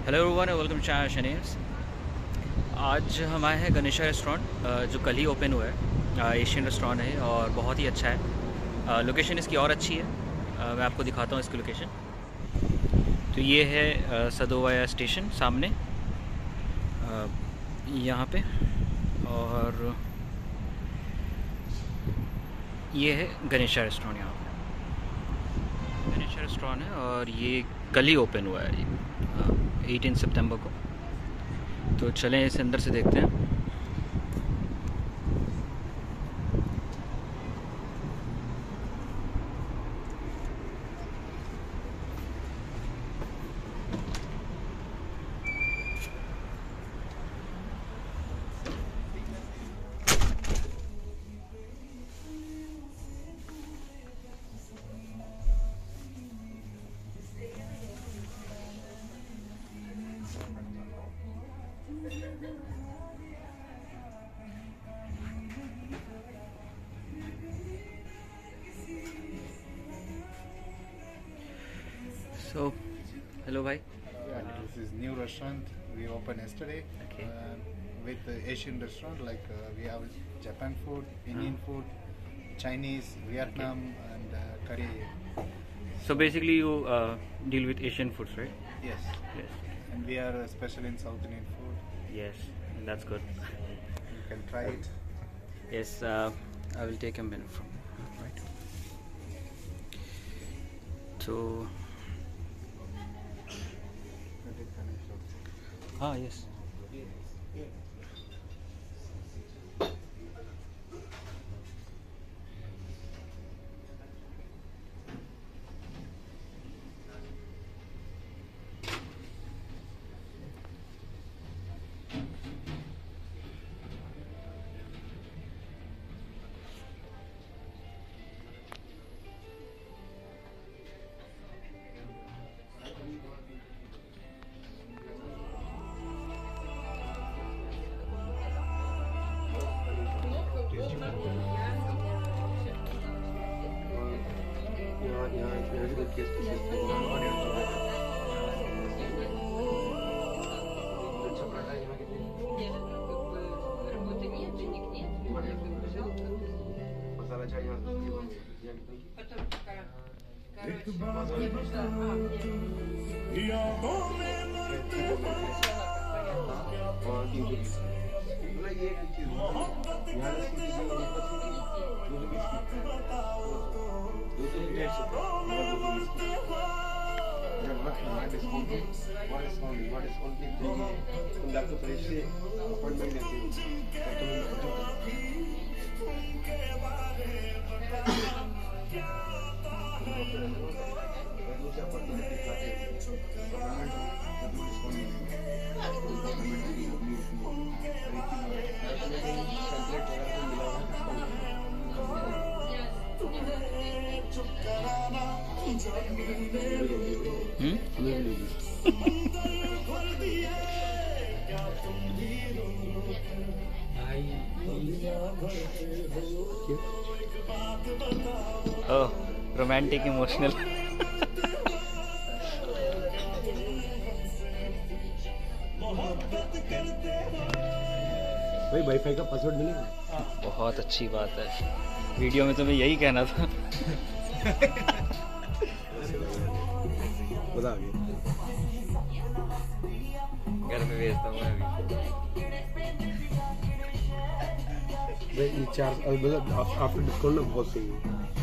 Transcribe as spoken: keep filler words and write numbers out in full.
Hello everyone, welcome to चाय शनेम्स। आज हम आए हैं गणेशा रेस्टोरेंट, जो कल ही ओपन हुआ है। एशियन रेस्टोरेंट है और बहुत ही अच्छा है। लोकेशन इसकी और अच्छी है। आ, मैं आपको दिखाता हूँ इसकी लोकेशन। तो ये है सदोवाया स्टेशन सामने यहाँ पे, और ये है गणेशा रेस्टोरेंट। यहाँ पे गणेशा रेस्टोरेंट है और ये कल ही ओपन हुआ है, अठारह सितंबर को। तो चलें इसे अंदर से देखते हैं। So, hello, bhai. Yeah, this is new restaurant we opened yesterday. Okay. Uh, with the Asian restaurant, like uh, we have Japan food, Indian Uh. food, Chinese, Vietnam, and uh, Korea. So basically, you uh, deal with Asian foods, right? Yes. Yes. And we are uh, special in South Indian food. Yes, that's good. You can try it. Yes, uh, I will take a minute from right. So. Ah, yes. Hmm? Oh, romantic, emotional. भाई wifi का password मिलेगा? बहुत अच्छी बात है। Video में तो मैं यही कहना था। बता आगे। घर में भेजता हूँ मैं अभी। भाई ये चार मतलब आफ्टर डिस्काउंट ना बहुत सही है।